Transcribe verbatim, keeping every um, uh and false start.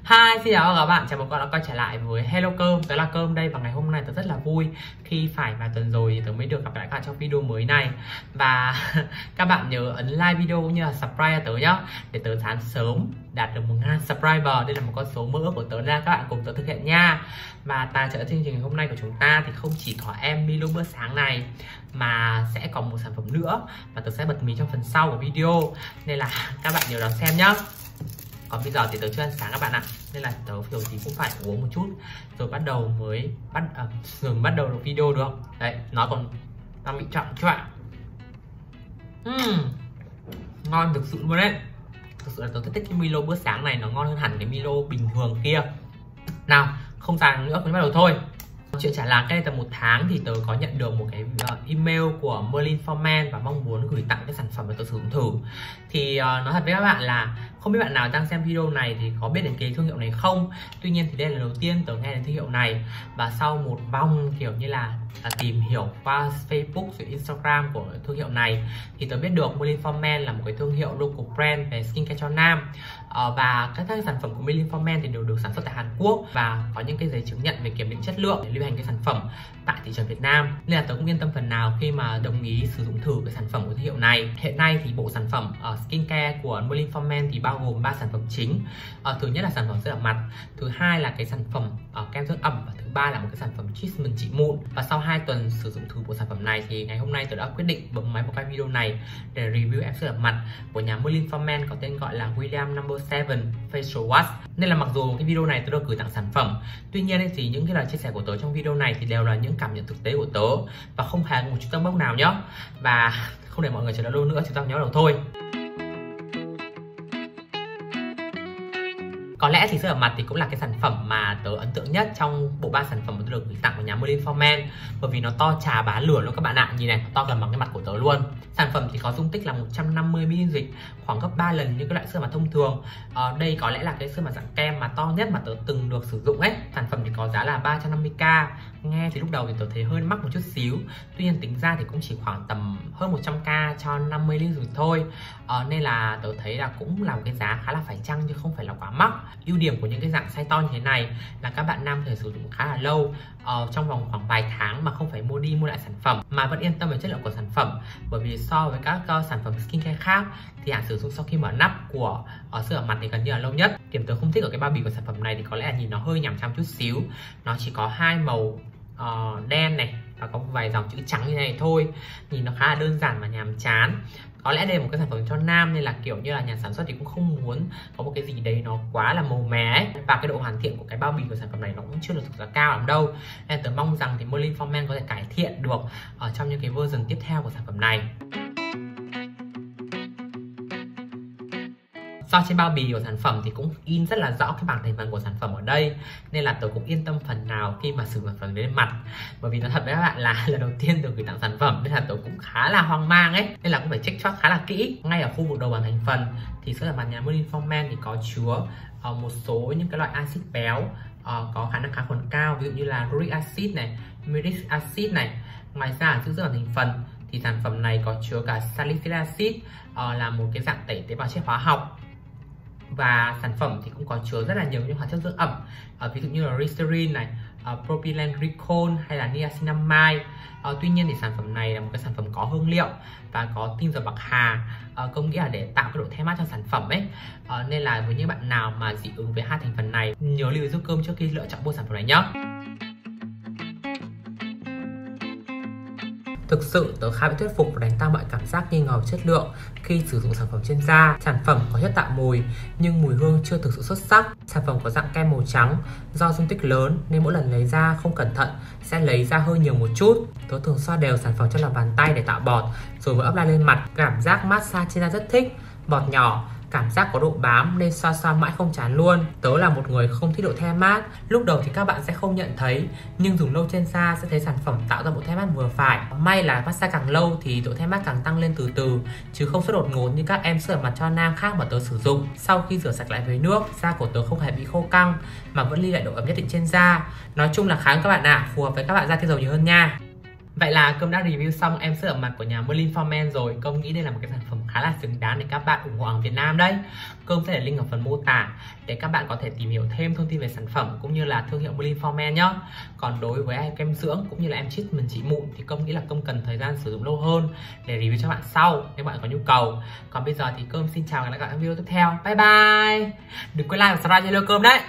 Hi, xin chào các bạn, chào mừng các bạn đã quay trở lại với Hello Cơm. Tớ là Cơm đây và ngày hôm nay tớ rất là vui khi phải vài tuần rồi thì tớ mới được gặp lại các bạn trong video mới này. Và các bạn nhớ ấn like video cũng như là subscribe cho tớ nhá, để tớ sáng sớm đạt được một nghìn subscriber. Đây là một con số mơ ước của tớ nên các bạn cùng tớ thực hiện nha. Và tài trợ chương trình hôm nay của chúng ta thì không chỉ có em Milo bữa sáng này mà sẽ còn một sản phẩm nữa và tớ sẽ bật mí trong phần sau của video, nên là các bạn nhớ đón xem nhá. Còn bây giờ thì tớ chưa ăn sáng các bạn ạ, nên là tớ kiểu gì cũng phải uống một chút rồi bắt đầu mới bắt à, rồi mới bắt đầu được video được. Đấy, nó còn đang bị trọng choạng. uhm, Ngon thực sự luôn đấy. Thực sự là tớ thích cái Milo bữa sáng này, nó ngon hơn hẳn cái Milo bình thường kia. Nào, không dài nữa, cứ bắt đầu thôi. Chuyện chả là cái tầm một tháng thì tớ có nhận được một cái uh, email của Merlin for Men và mong muốn gửi tặng cái sản phẩm mà tớ sử dụng thử. Thì uh, nói thật với các bạn là không biết bạn nào đang xem video này thì có biết đến cái thương hiệu này không. Tuy nhiên thì đây là lần đầu tiên tớ nghe đến thương hiệu này, và sau một vòng kiểu như là, là tìm hiểu qua Facebook rồi Instagram của thương hiệu này thì tớ biết được Merlin for Men là một cái thương hiệu local brand về skincare cho nam. Uh, và các, các sản phẩm của Merlin for Men thì đều được sản xuất tại Hàn Quốc và có những cái giấy chứng nhận về kiểm định chất lượng để lưu hành cái sản phẩm tại thị trường Việt Nam, nên là tớ cũng yên tâm phần nào khi mà đồng ý sử dụng thử cái sản phẩm của thương hiệu này. Hiện nay thì bộ sản phẩm uh, skincare của Merlin for Men thì bao gồm ba sản phẩm chính. Uh, thứ nhất là sản phẩm dưỡng mặt, thứ hai là cái sản phẩm uh, kem dưỡng ẩm, và thứ ba là một cái sản phẩm treatment trị mụn. Và sau hai tuần sử dụng thử bộ sản phẩm này thì ngày hôm nay tớ đã quyết định bấm máy vào cái video này để review em dưỡng mặt của nhà Merlin for Men có tên gọi là William Number seven Facial Wash. Nên là mặc dù cái video này tớ được gửi tặng sản phẩm, tuy nhiên ấy, thì những cái lời chia sẻ của tớ trong video này thì đều là những cảm nhận thực tế của tớ và không hề có một chút tấm bốc nào nhá. Và không để mọi người chờ đợi lâu nữa, chúng ta nhớ đầu thôi. Có lẽ thì sữa rửa mặt thì cũng là cái sản phẩm mà tớ ấn tượng nhất trong bộ ba sản phẩm mà tôi được gửi tặng của nhà Merlin for Men, bởi vì nó to trà bá lửa luôn các bạn ạ. Nhìn này, nó to gần bằng cái mặt của tớ luôn. Sản phẩm thì có dung tích là một trăm năm mươi mi li lít dịch, khoảng gấp ba lần những cái loại sữa mặt thông thường. À, đây có lẽ là cái sữa mặt dạng kem mà to nhất mà tớ từng được sử dụng ấy. Sản phẩm thì có giá là ba trăm năm mươi k. Nghe thì lúc đầu thì tớ thấy hơi mắc một chút xíu, tuy nhiên tính ra thì cũng chỉ khoảng tầm hơn một trăm k cho năm mươi mi li lít dịch thôi. À, nên là tớ thấy là cũng là một cái giá khá là phải chăng chứ không phải là quá mắc. Ưu điểm của những cái dạng size to như thế này là các bạn nam có thể sử dụng khá là lâu, uh, trong vòng khoảng vài tháng mà không phải mua đi mua lại sản phẩm, mà vẫn yên tâm về chất lượng của sản phẩm. Bởi vì so với các uh, sản phẩm skincare khác thì hạn sử dụng sau khi mở nắp của uh, sữa rửa mặt thì gần như là lâu nhất. Điểm tớ không thích ở cái bao bì của sản phẩm này thì có lẽ là nhìn nó hơi nhàm chán chút xíu. Nó chỉ có hai màu uh, đen này và có vài dòng chữ trắng như này thôi, nhìn nó khá là đơn giản và nhàm chán. Có lẽ đây là một cái sản phẩm cho nam nên là kiểu như là nhà sản xuất thì cũng không muốn có một cái gì đấy nó quá là màu mè ấy. Và cái độ hoàn thiện của cái bao bì của sản phẩm này nó cũng chưa được thực ra cao lắm đâu, nên tớ mong rằng thì Merlin for Men có thể cải thiện được ở trong những cái version tiếp theo của sản phẩm này. Do trên bao bì của sản phẩm thì cũng in rất là rõ cái bảng thành phần của sản phẩm ở đây, nên là tớ cũng yên tâm phần nào khi mà sử dụng sản phẩm đến mặt. Bởi vì nói thật với các bạn là lần đầu tiên tớ gửi tặng sản phẩm nên là tớ cũng khá là hoang mang ấy, nên là cũng phải check chót khá là kỹ. Ngay ở khu vực đầu bảng thành phần thì sữa rửa mặt nhà Merlin for Men thì có chứa uh, một số những cái loại axit béo uh, có khả năng kháng khuẩn cao, ví dụ như là uric acid này, muric acid này. Ngoài ra ở sữa rửa thành phần thì sản phẩm này có chứa cả salicylic acid, uh, là một cái dạng tẩy tế bào chết hóa học. Và sản phẩm thì cũng có chứa rất là nhiều những hoạt chất dưỡng ẩm, uh, ví dụ như là glycerin này, uh, propylene glycol hay là niacinamide. Uh, tuy nhiên thì sản phẩm này là một cái sản phẩm có hương liệu và có tinh dầu bạc hà, uh, có nghĩa là để tạo cái độ the mát cho sản phẩm ấy. Uh, nên là với những bạn nào mà dị ứng với hai thành phần này, nhớ lưu ý giúp Cơm trước khi lựa chọn mua sản phẩm này nhé. Thực sự tớ khá bị thuyết phục và đánh tăng mọi cảm giác nghi ngờ chất lượng khi sử dụng sản phẩm trên da. Sản phẩm có chất tạo mùi nhưng mùi hương chưa thực sự xuất sắc. Sản phẩm có dạng kem màu trắng, do dung tích lớn nên mỗi lần lấy ra không cẩn thận sẽ lấy ra hơi nhiều một chút. Tớ thường xoa đều sản phẩm trong lòng bàn tay để tạo bọt rồi mới áp lên lên mặt. Cảm giác massage trên da rất thích, bọt nhỏ, cảm giác có độ bám nên xoa xoa mãi không chán luôn. Tớ là một người không thích độ the mát. Lúc đầu thì các bạn sẽ không nhận thấy, nhưng dùng lâu trên da sẽ thấy sản phẩm tạo ra bộ the mát vừa phải. May là massage càng lâu thì độ the mát càng tăng lên từ từ, chứ không xuất đột ngột như các em sữa rửa mặt cho nam khác mà tớ sử dụng. Sau khi rửa sạch lại với nước, da của tớ không hề bị khô căng mà vẫn lưu lại độ ẩm nhất định trên da. Nói chung là khá các bạn ạ, à, phù hợp với các bạn da tiêu dầu nhiều hơn nha. Vậy là Cơm đã review xong em sữa rửa mặt của nhà Merlin for Men rồi. Cơm nghĩ đây là một cái sản phẩm khá khá là xứng đáng để các bạn ủng hộ hàng Việt Nam đấy. Cơm sẽ để link ở phần mô tả để các bạn có thể tìm hiểu thêm thông tin về sản phẩm cũng như là thương hiệu Berlin for Men nhá. Còn đối với ai kem dưỡng cũng như là em treatment trị mụn thì Cơm nghĩ là Cơm cần thời gian sử dụng lâu hơn để review cho bạn sau nếu bạn có nhu cầu. Còn bây giờ thì Cơm xin chào và hẹn gặp lại các video tiếp theo. Bye bye. Đừng quên like và subscribe cho Hello Cơm đấy.